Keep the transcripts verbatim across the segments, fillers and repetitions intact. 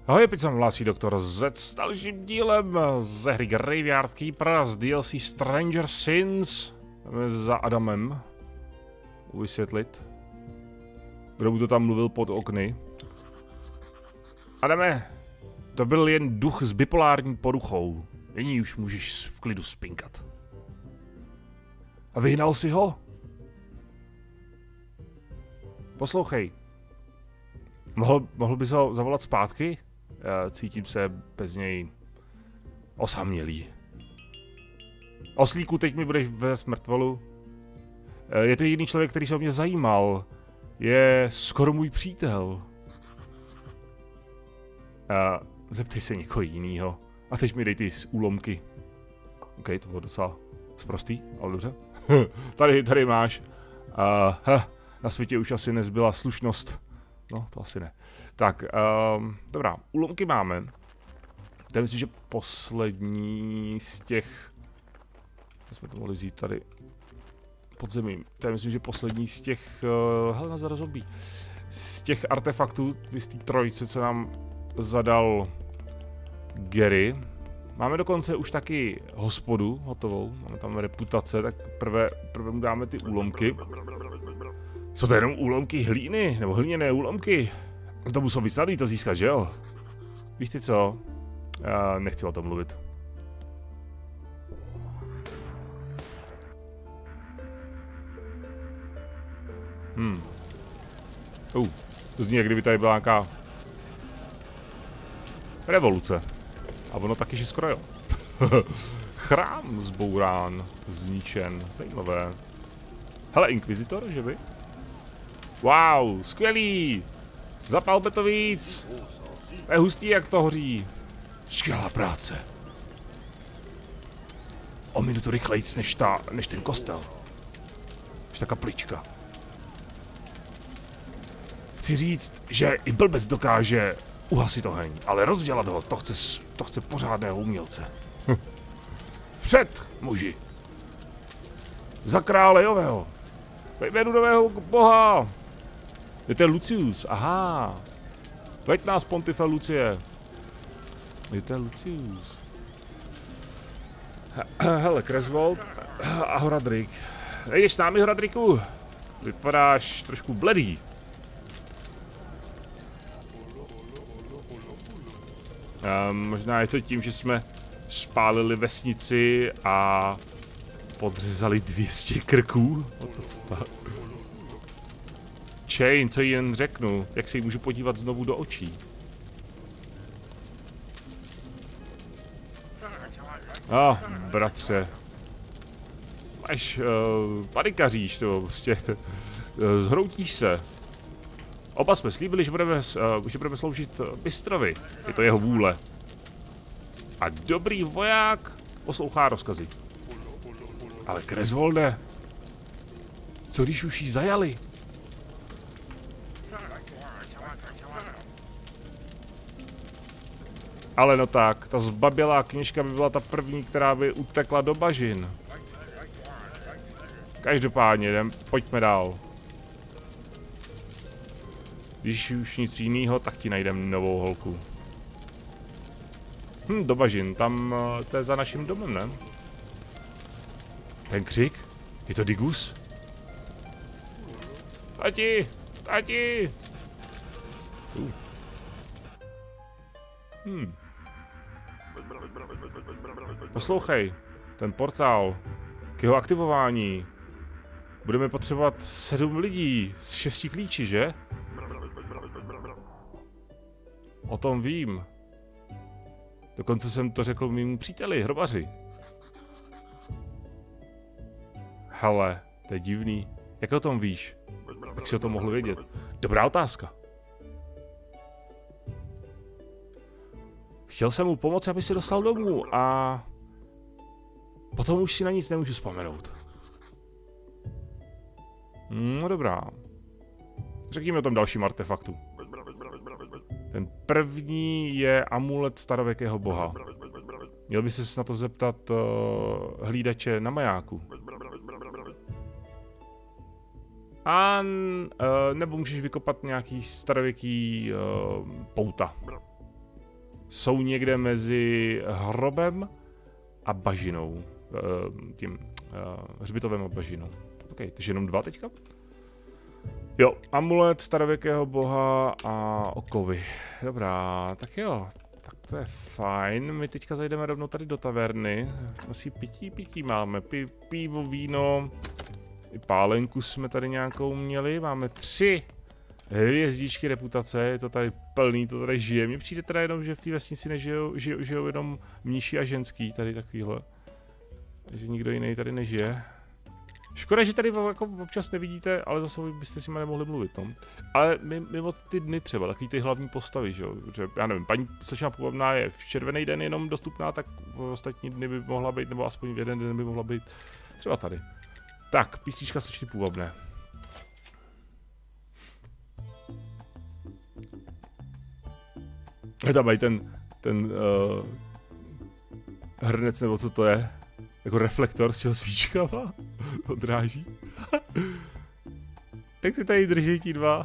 Ahoj, opět se hlásí doktor Z s dalším dílem ze hry Graveyard Keeper z D L C Stranger Sins. Za Adamem vysvětlit, kdo mu to tam mluvil pod okny. Adame, to byl jen duch s bipolární poruchou. Nyní už můžeš v klidu spinkat. A vyhnal si ho? Poslouchej. Mohl, mohl bys ho zavolat zpátky? Já cítím se bez něj osamělý. Oslíku, teď mi budeš ve smrtvolu. Je to jediný člověk, který se o mě zajímal. Je skoro můj přítel. A zeptej se někoho jinýho. A teď mi dej ty úlomky. OK, to bylo docela sprostý, ale dobře. tady, tady máš. Uh, ha, na světě už asi nezbyla slušnost. No, to asi ne. Tak, um, dobrá, úlomky máme. To je myslím, že poslední z těch... jsme to mohli vzít tady pod zemí. To je myslím, že poslední z těch... Uh, hele, nazar zombí. Z těch artefaktů, z té trojice, co nám zadal Gary. Máme dokonce už taky hospodu hotovou. Máme tam reputace, tak prvé, prvé mu dáme ty úlomky. Jsou to jenom úlomky hlíny, nebo hliněné úlomky. To muselo být snadný to získat, že jo? Víš ty co? Já nechci o tom mluvit. Hmm. Uh, to zní, jak kdyby tady byla nějaká revoluce. A ono taky, že skoro jo. Chrám zbourán, zničen. Zajímavé. Hele, inkvizitor, že by? Wow, skvělý! Zapalme to víc! Je hustý, jak to hoří. Skvělá práce. O minutu rychlejc než, ta, než ten kostel. Než ta kaplička. Chci říct, že i blbec dokáže uhasit oheň, ale rozdělat ho, to chce, to chce pořádného umělce. Vpřed, muži! Za krále Jového! Ve jménu nového boha! Je to Lucius, aha. Veď nás, Pontife Lucie. Je to Lucius. Hele, Creswold a Horadrik. Jdeš s námi, Horadriku? Vypadáš trošku bledý. Um, možná je to tím, že jsme spálili vesnici a podřezali dvě stě krků. Chain, co jí jen řeknu, jak se jí můžu podívat znovu do očí. A, oh, bratře. Až uh, panikaříš to, prostě uh, zhroutíš se. Oba jsme slíbili, že budeme, uh, že budeme sloužit mistrovi. Je to jeho vůle. A dobrý voják poslouchá rozkazy. Ale Creswolde, co když už jí zajali? Ale no tak, ta zbabělá kněžka by byla ta první, která by utekla do bažin. Každopádně, jdem, pojďme dál. Když už nic jiného, tak ti najdem novou holku. Hm, do bažin, tam to je za naším domem, ne? Ten křik? Je to Digus? Tati! Tati! Uh. Hmm. Poslouchej, ten portál, k jeho aktivování budeme potřebovat sedm lidí z šesti klíči, že? O tom vím. Dokonce jsem to řekl mému příteli, hrobaři. Hele, to je divný. Jak o tom víš? Jak jsi o tom mohl vědět? Dobrá otázka. Chtěl jsem mu pomoct, aby se dostal domů a potom už si na nic nemůžu vzpomenout. No dobrá. Řekněme o tom dalším artefaktu. Ten první je amulet starověkého boha. Měl by ses na to zeptat uh, hlídače na majáku. A uh, nebo můžeš vykopat nějaký starověký uh, pouta. jsou někde mezi hrobem a bažinou. Tím hřbitovem a bažinou. OK, takže jenom dva teďka. Jo, amulet starověkého boha a okovy. Dobrá, tak jo. Tak to je fajn. My teďka zajdeme rovnou tady do taverny. Asi pití, pití máme. Pi, pivo, víno. I pálenku jsme tady nějakou měli. Máme tři hvězdičky reputace. Je to tady plný, to tady žije. Mně přijde teda jenom, že v té vesnici nežijou žijou, žijou jenom mniši a ženský. Tady takovýhle. Takže nikdo jiný tady nežije. Škoda, že tady jako občas nevidíte, ale zase byste si nemohli mluvit, no. Ale mimo ty dny třeba, takový ty hlavní postavy, že jo, že já nevím, paní slečna Půvabná je v červený den jenom dostupná, tak v ostatní dny by mohla být, nebo aspoň v jeden den by mohla být třeba tady. Tak, písnička slečny Půvabné. Tam mají ten, ten uh, hrnec, nebo co to je? Jako reflektor s těho svíčkama odráží. Jak si tady drží ti dva?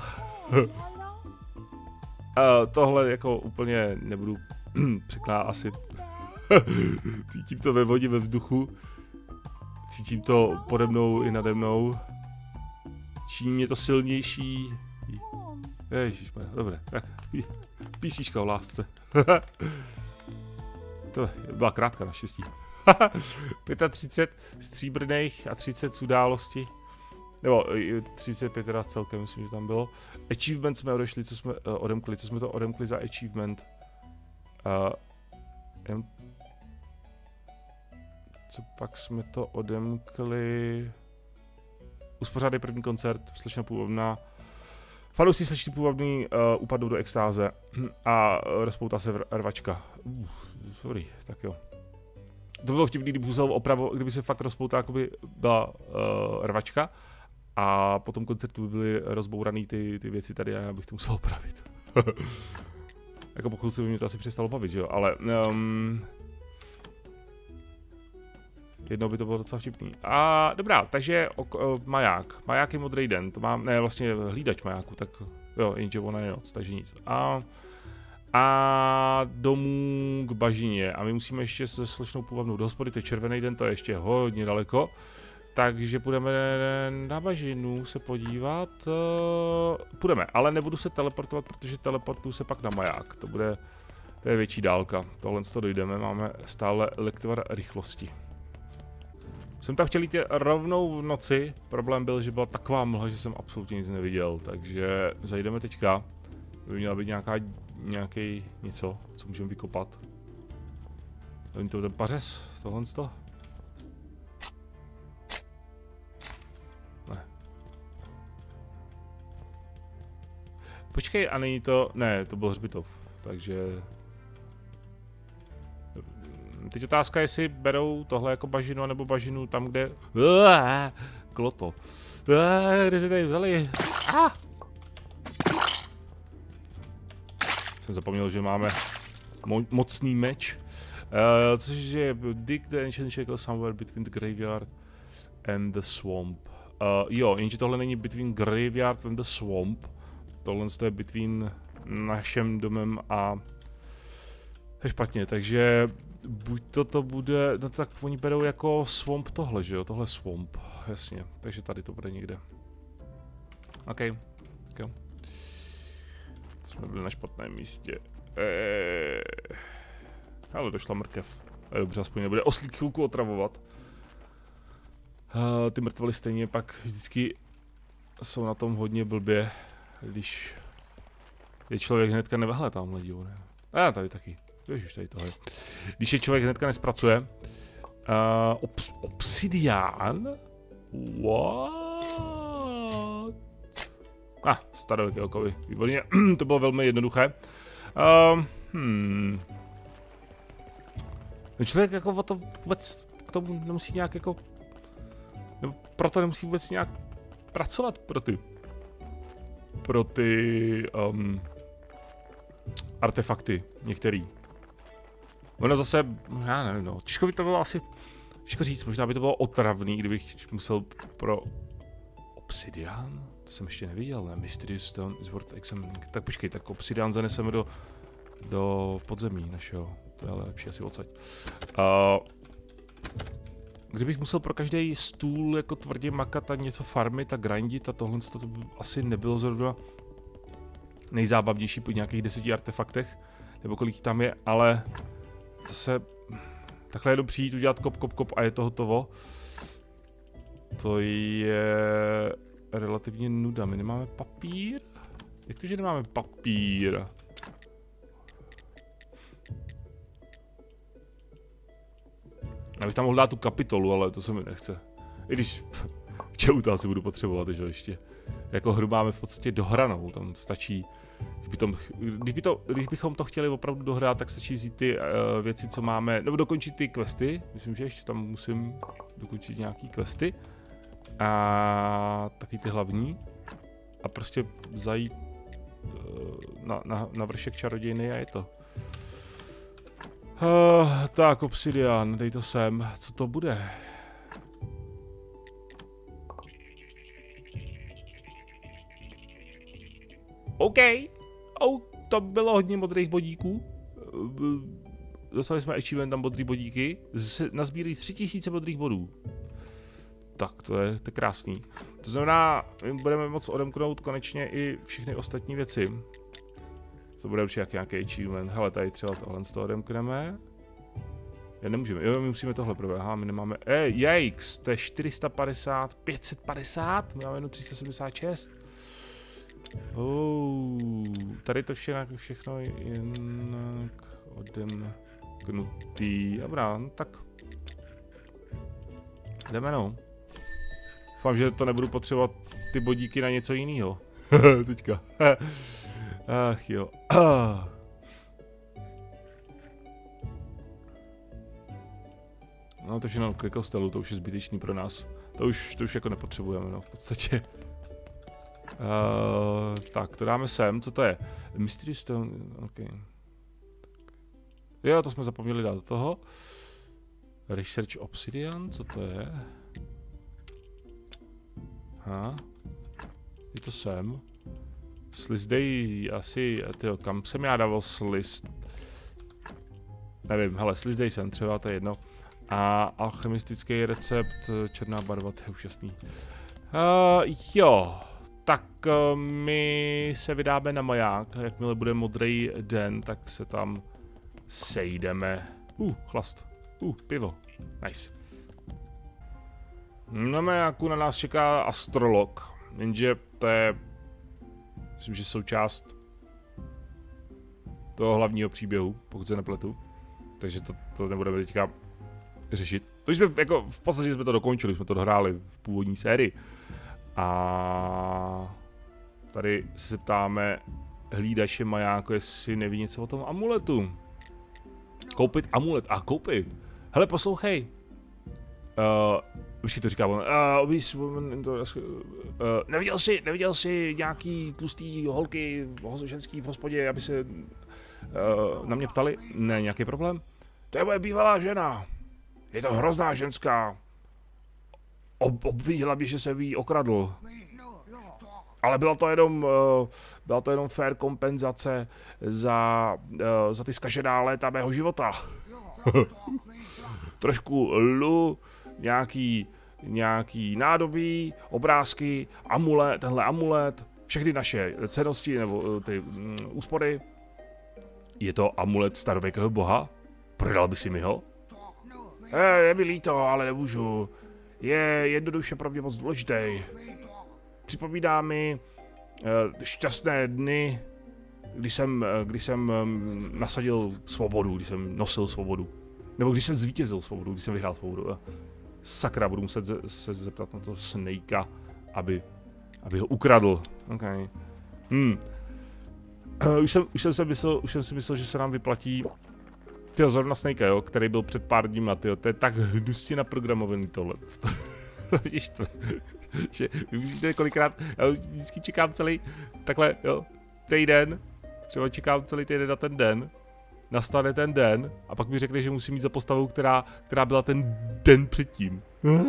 uh, tohle jako úplně nebudu překládat asi. Cítím to ve vodě, ve vzduchu. Cítím to pode mnou i nade mnou. Čím je to silnější. Ježišmarja, dobré. Tak, písnička o lásce. To byla krátká naštěstí. třicet pět stříbrných a třicet z události. Nebo třicet pět teda celkem, myslím, že tam bylo. Achievement jsme odešli, co jsme uh, odemkli, co jsme to odemkli za achievement. Uh, em, co pak jsme to odemkli? Uspořádej první koncert, slečna Půvabná. Fanoušci slečny Půvabný uh, upadnou do extáze a uh, rozpoutá se rvačka. Uh, sorry, tak jo. To bylo vtipný, kdyby musel opravo, kdyby se fakt rozpoutá, jakoby byla uh, rvačka a po tom koncertu by byly rozbouraný ty, ty věci tady a já bych to musel opravit. Jako pokud se by mě to asi přestalo bavit, že jo, ale um, jednou by to bylo docela vtipný. A dobrá, takže ok, uh, maják. Maják je modrý den, to mám, ne, vlastně hlídač majáku, tak jo, jenže ona je noc, takže nic. A A domů k bažině. A my musíme ještě se slečnou Půvabnou do hospody, to je červený den, to je ještě hodně daleko. Takže půjdeme na bažinu se podívat. Půjdeme, ale nebudu se teleportovat, protože teleportuju se pak na maják. To bude, to je větší dálka. Tohle to dojdeme, máme stále lektor rychlosti. Jsem tam chtěl jít rovnou v noci. Problém byl, že byla taková mlha, že jsem absolutně nic neviděl. Takže zajdeme teďka. By měla být nějaká nějaký něco, co můžeme vykopat. Není to ten pařez, tohle to? Ne. Počkej, a není to, ne, to byl hřbitov, takže... Teď otázka, jestli berou tohle jako bažinu, nebo bažinu tam, kde... Kloto. Kde si tady vzali? Ah! Jsem zapomněl, že máme mo mocný meč. Uh, což je dig the ancient shackle somewhere between the graveyard and the swamp. Uh, jo, jenže tohle není between graveyard and the swamp. Tohle je between našem domem a... Je špatně, takže buď to to bude, no tak oni berou jako swamp tohle, že jo, tohle swamp, jasně, takže tady to bude někde. OK, tak jo. Jsme byli na špatném místě. Eee... Ale došla mrkev. Dobře, aspoň nebude oslík chvilku otravovat. Uh, ty mrtvoly stejně pak vždycky jsou na tom hodně blbě, když je člověk hnedka nevehle tamhle dívu, ne? A tady taky. Ježiš, tady tohle. Když je člověk hnedka nespracuje. Uh, obs obsidián? What? A, ah, starověké okovy. Výborně. To bylo velmi jednoduché. Uh, hmm. Člověk jako o to vůbec k tomu nemusí nějak jako... Nebo proto nemusí vůbec nějak pracovat pro ty... Pro ty... Um, artefakty některý. Ono zase, já nevím, no, těžko by to bylo asi, těžko říct, možná by to bylo otravný, kdybych musel pro obsidian, to jsem ještě neviděl, ne, Mysterious Stone is worth examining. Tak počkej, tak obsidian zaneseme do do podzemí našeho. To je ale lepší asi odsaď. Uh, kdybych musel pro každý stůl jako tvrdě makat a něco farmit a grindit a tohle, to by asi nebylo zrovna nejzábavnější po nějakých deseti artefaktech, nebo kolik tam je, ale zase takhle jenom přijít, udělat kop, kop, kop a je to hotovo. To je relativně nuda. My nemáme papír? Jak to, že nemáme papír? Já bych tam mohl dát tu kapitolu, ale to se mi nechce. I když čemu to asi budu potřebovat, že ještě. Jako hru máme v podstatě dohranou, tam stačí, když, by tom, když, by to, když bychom to chtěli opravdu dohrát, tak stačí vzít ty uh, věci, co máme, nebo dokončit ty questy. Myslím, že ještě tam musím dokončit nějaký questy. A taky ty hlavní. A prostě zajít uh, na, na, na vršek čarodějny a je to. Uh, tak, obsidian, dej to sem. Co to bude? OK. Oh, to bylo hodně modrých bodíků. Uh, dostali jsme achievement tam modrý bodíky. Z, nazbírají tři tisíce modrých bodů. Tak, to je, to je krásný. To znamená, my budeme moct odemknout konečně i všechny ostatní věci. To bude určitě nějaký achievement. Hele, tady třeba tohle z toho odemkneme. Já nemůžeme, jo, my musíme tohle proběhat. Aha, my nemáme, ej, jejks, to je čtyři sta padesát, pět set padesát, my máme jenom tři sta sedmdesát šest. Oh, tady to všechno, všechno jinak odemknutý. Dobrá, no tak. Jdeme no. Doufám, že to nebudu potřebovat ty bodíky na něco jiného. Teďka. Ach jo. No to všechno ke kostelu, to už je zbytečný pro nás. To už, to už jako nepotřebujeme, no v podstatě. Uh, tak, to dáme sem, co to je? Mystery Stone, ok. Jo, to jsme zapomněli dát do toho. Research Obsidian, co to je? Aha. Je to sem. Slizdej asi, tyjo, kam jsem já dával slist? Nevím, hele, slizdej sem třeba, to je jedno. A alchemistický recept, černá barva, to je úžasný. Uh, jo, tak uh, my se vydáme na maják, jakmile bude modrý den, tak se tam sejdeme. Uh, chlast. Uh, pivo. Nice. Na majáku na nás čeká astrolog, jenže to je, myslím, že součást toho hlavního příběhu, pokud se nepletu. Takže to, to nebudeme teďka řešit. To jsme jako, v podstatě jsme to dokončili, jsme to dohráli v původní sérii. A tady se ptáme hlídače majáku, jestli neví něco o tom amuletu. Koupit amulet. A koupit. Hele, poslouchej. Uh, Počkej, to říká on. Uh, uh, neviděl jsi, neviděl jsi nějaký tlustý holky, ženský v hospodě, aby se uh, na mě ptali? Ne, nějaký problém? To je moje bývalá žena. Je to hrozná ženská. Ob, obvinila mě, že se jí okradl. Ale byla to jenom, uh, byla to jenom fair kompenzace za, uh, za ty zkažená léta mého života. Trošku lu, nějaký, nějaký nádobí, obrázky, amulet, tenhle amulet, všechny naše cennosti nebo ty um, úspory. Je to amulet starověkého boha? Prodal by si mi ho? Eh, je mi líto, ale nemůžu. Je jednoduše pro mě moc důležitý. Připomíná mi uh, šťastné dny, kdy jsem, uh, kdy jsem um, nasadil svobodu, když jsem nosil svobodu. Nebo když jsem zvítězil svobodu, když jsem vyhrál svobodu. Sakra, budu muset ze, se zeptat na toho Snakea, aby, aby ho ukradl. Okay. Hmm. Uh, už, jsem, už, jsem si myslel, už jsem si myslel, že se nám vyplatí tyjo, zrovna Snakea, jo, který byl před pár dníma, tyjo, to je tak hnusně naprogramovaný tohle. Vidíš to? Že vidíte kolikrát, já vždycky čekám celý takhle, jo, týden, třeba čekám celý týden na ten den, nastane ten den a pak mi řekne, že musím mít za postavu, která, která byla ten den předtím.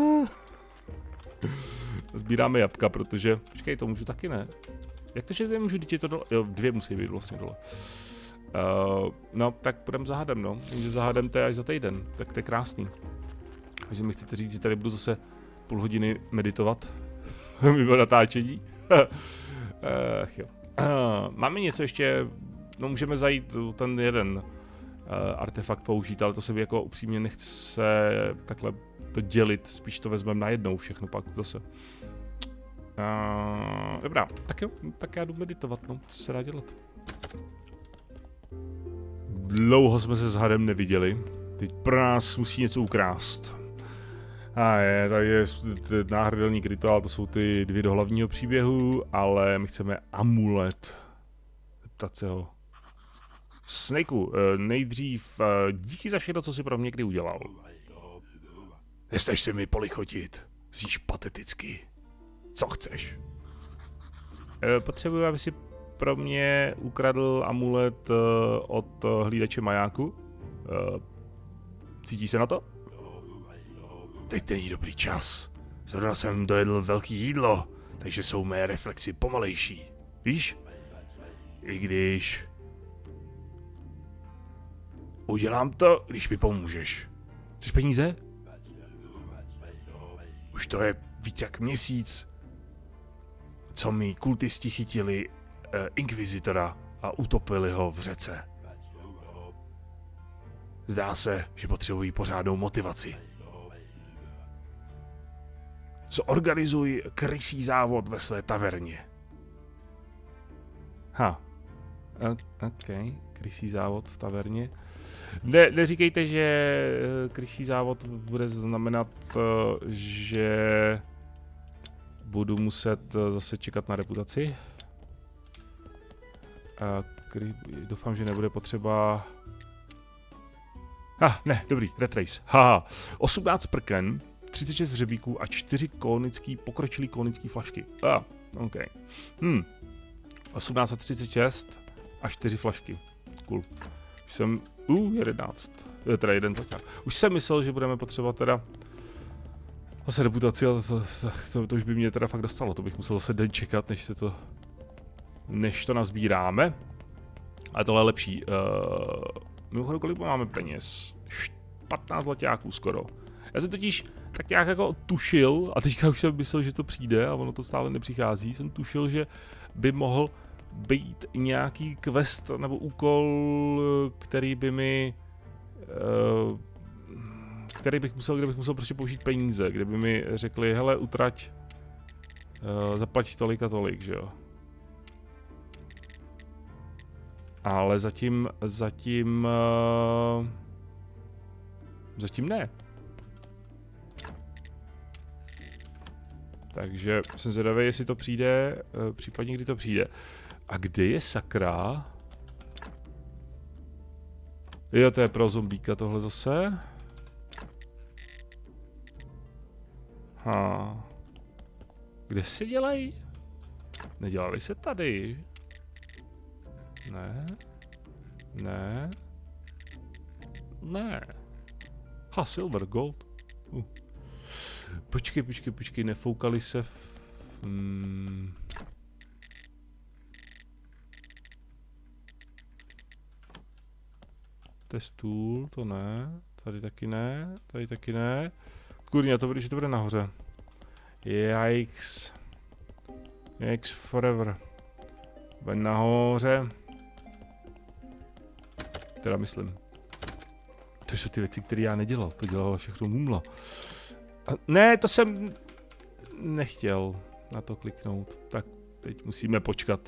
Sbíráme jabka, protože, počkej, to můžu taky ne. Jak to, že nemůžu, dítě to dole, jo, dvě musí být vlastně dole. Uh, no, tak půjdeme za hadem, no. Jenže za hadem to je až za týden, tak to je krásný. Takže mi chcete říct, že tady budu zase půl hodiny meditovat mimo natáčení. uh, jo. Uh, máme něco ještě, no můžeme zajít ten jeden uh, artefakt použít, ale to se mi jako upřímně nechce takhle to dělit, spíš to vezmeme najednou všechno pak zase. Uh, dobrá, tak jo, tak já jdu meditovat, no, co se dá dělat. Dlouho jsme se s hadem neviděli, teď pro nás musí něco ukrást. A je, tady je náhrdelník rituál, to jsou ty dvě do hlavního příběhu, ale my chceme amulet. Zeptat se ho. Snakeu, nejdřív díky za všechno, co jsi pro mě kdy udělal. Nestač se mi polichotit, jsi pateticky. Co chceš? Potřebuji, aby si pro mě ukradl amulet od hlídače majáku. Cítí se na to? Teď není dobrý čas. Zrovna jsem dojedl velký jídlo, takže jsou mé reflexy pomalejší. Víš? I když... Udělám to, když mi pomůžeš. Chceš peníze? Už to je víc jak měsíc, co mi kultisti chytili eh, inkvizitora a utopili ho v řece. Zdá se, že potřebují pořádnou motivaci. Zorganizuj krysí závod ve své taverně. Ha. OK, krysí závod v taverně. Ne, neříkejte, že krysí závod bude znamenat, že budu muset zase čekat na reputaci. A kry, doufám, že nebude potřeba... Ah, ne, dobrý, red race. Haha, osmnáct prken, třicet šest hřebíků a čtyři konický, pokročilý konický flašky. Ah, OK. Hm. osmnáct a třicet šest a čtyři flašky. Cool. Už jsem... Uh, jedenáct. Je teda jeden taťák. Už jsem myslel, že budeme potřebovat teda zase reputaci, ale to, to, to už by mě teda fakt dostalo. To bych musel zase den čekat, než se to... než to nazbíráme. Ale tohle je lepší. Uh, mimochodem, kolik máme peněz? patnáct zlaťáků skoro. Já jsem totiž tak nějak jako tušil, a teďka už jsem myslel, že to přijde a ono to stále nepřichází, jsem tušil, že by mohl být nějaký quest nebo úkol, který by mi, který bych musel, kde bych musel prostě použít peníze, kde by mi řekli, hele, utrať, zaplať tolik a tolik, že jo. Ale zatím, zatím, zatím ne. Takže jsem zvědavý, jestli to přijde, případně kdy to přijde. A kde je sakra? Jo, to je pro zombíka tohle zase. Ha. Kde se dělají? Nedělali se tady? Ne. Ne. Ne. Ha, silver, gold. Uh. Počkej, počkej, počkej, nefoukali se v... Hmm. To je stůl, to ne, tady taky ne, tady taky ne. Kurně, to bude, že to bude nahoře. Yikes. Yikes forever. Bude nahoře. Teda myslím. To jsou ty věci, které já nedělal, to dělala všechno Mumla. A ne, to jsem nechtěl na to kliknout. Tak teď musíme počkat.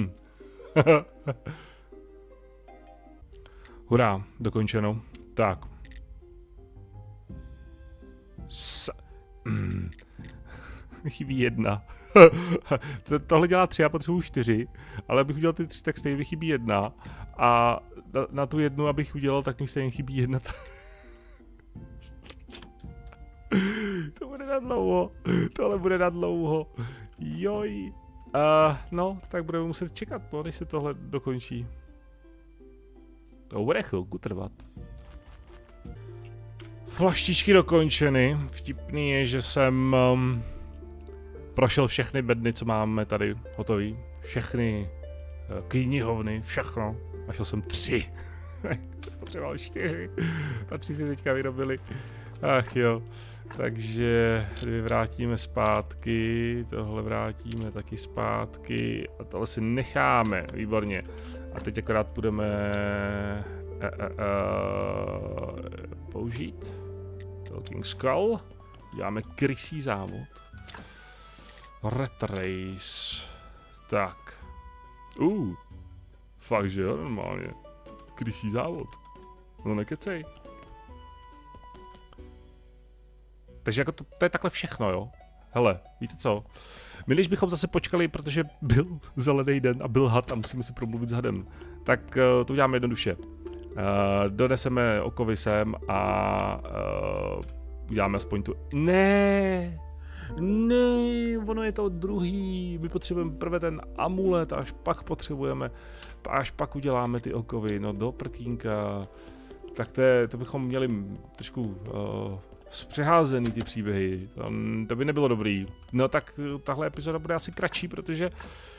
Hurá, dokončeno. Tak. S mm. Chybí jedna. Tohle dělá tři, já potřebuji čtyři, ale abych udělal ty tři, tak stejně mi chybí jedna. A na, na tu jednu, abych udělal, tak mi stejně chybí jedna. To bude na dlouho. Tohle bude na dlouho. Joj. Uh, no, tak budeme muset čekat, no, než se tohle dokončí. To bude chvilku trvat. Flaštičky dokončeny. Vtipný je, že jsem um, prošel všechny bedny, co máme tady hotový. Všechny uh, knihovny, všechno. Našel jsem tři. Potřeboval čtyři. A tři si teďka vyrobili. Ach jo. Takže dvě vrátíme zpátky, tohle vrátíme taky zpátky a tohle si necháme, výborně. A teď akorát budeme e, e, e, použít Talking Skull, děláme krysí závod, Red Race, tak, uh, fakt že jo, normálně, krysí závod, no nekecej. Takže jako to, to je takhle všechno, jo. Hele, víte co? My když bychom zase počkali, protože byl zelený den a byl had a musíme si promluvit s hadem, tak uh, to uděláme jednoduše. Uh, doneseme okovy sem a uh, uděláme aspoň tu... Ne, ne, ono je to druhý. My potřebujeme prvé ten amulet, až pak potřebujeme, až pak uděláme ty okovy. No do prkínka. Tak to, je, to bychom měli trošku... Uh, zpřeházený ty příběhy, to, to by nebylo dobrý. No tak tahle epizoda bude asi kratší, protože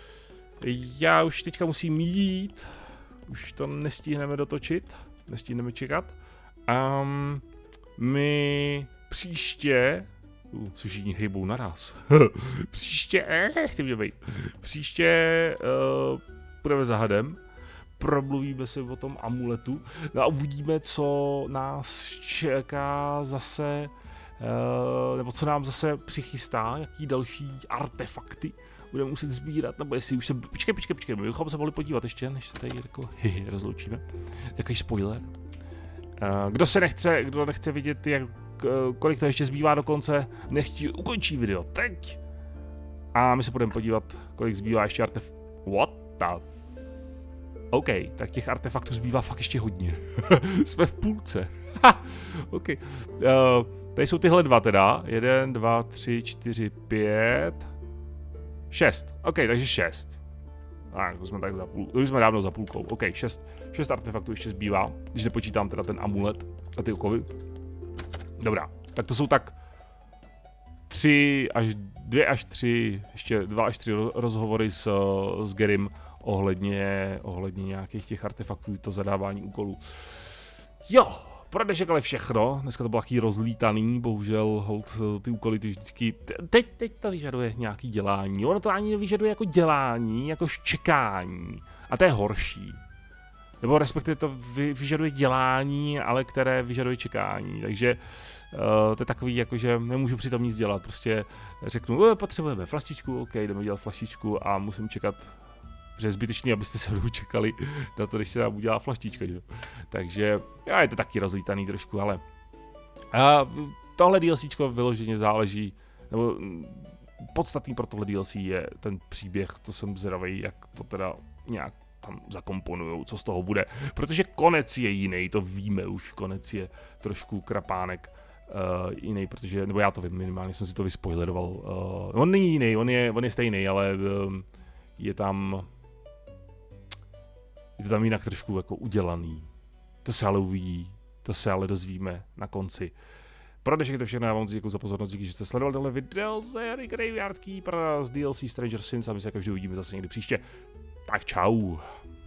já už teďka musím jít, už to nestihneme dotočit, nestihneme čekat. Um, my příště, uh, se všichni hejbou naraz, příště, eh, chtěl mě být, příště uh, půjdeme za hadem, promluvíme si o tom amuletu no a uvidíme, co nás čeká zase, uh, nebo co nám zase přichystá, jaký další artefakty budeme muset sbírat, nebo jestli už se... Počkej, počkej, počkej, my bychom se mohli podívat ještě, než se tady jako hihi, rozloučíme. Takový spoiler. Uh, kdo se nechce, kdo nechce vidět, jak, kolik to ještě zbývá do konce, nechť ukončí video teď. A my se budeme podívat, kolik zbývá ještě artef... What the... OK, tak těch artefaktů zbývá fakt ještě hodně. Jsme v půlce. OK. Uh, tady jsou tyhle dva teda. Jeden, dva, tři, čtyři, pět, šest. OK, takže šest. Tak, to jsme tak za půl, to už jsme dávno za půlkou. OK, šest, šest artefaktů ještě zbývá, když nepočítám teda ten amulet a ty okovy. Dobrá, tak to jsou tak tři až dvě až tři, ještě dva až tři rozhovory s, s Garym ohledně, ohledně nějakých těch artefaktů, to zadávání úkolů. Jo, pro dnešek ale všechno. Dneska to bylo taky rozlítaný, bohužel hold, ty úkoly ty vždycky... Teď, teď to vyžaduje nějaký dělání. Ono to ani nevyžaduje jako dělání, jako čekání. A to je horší. Nebo respektive to vyžaduje dělání, ale které vyžaduje čekání. Takže uh, to je takový, jako že nemůžu přitom nic dělat. Prostě řeknu, potřebujeme flaštičku, OK, jdeme dělat flaštičku a musím čekat, že je zbytečný, abyste se mnou čekali na to, když se nám udělá flaštička, že? Takže já, je to taky rozlítaný trošku, ale a tohle DLCčko vyloženě záleží, nebo podstatný pro tohle D L C je ten příběh, to jsem zvědavý, jak to teda nějak tam zakomponujou, co z toho bude, protože konec je jiný, to víme už, konec je trošku krapánek uh, jiný, protože, nebo já to vím, minimálně jsem si to vyspoileroval, uh, on není jiný, on je, on je stejný, ale uh, je tam je to tam jinak trošku jako udělaný. To se ale uvidí, to se ale dozvíme na konci. Pro dnešek to všechno, já vám děkuji za pozornost, díky, že jste sledovali tohle video z hry Graveyard Keeper z D L C Stranger Things a my se jako vždy uvidíme zase někdy příště. Tak čau.